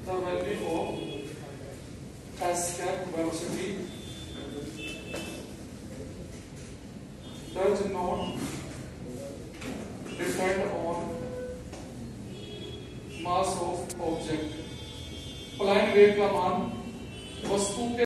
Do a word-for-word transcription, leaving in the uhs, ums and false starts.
the value of s cap velocity does not depend on mass of object। Plane wave का मान वस्तु के